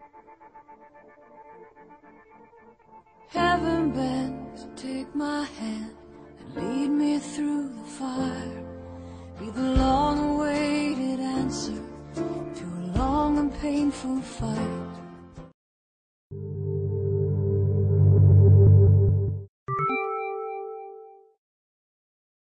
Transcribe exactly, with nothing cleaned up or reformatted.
Heaven bent to take my hand and lead me through the fire. Be the long-awaited answer to a long and painful fight.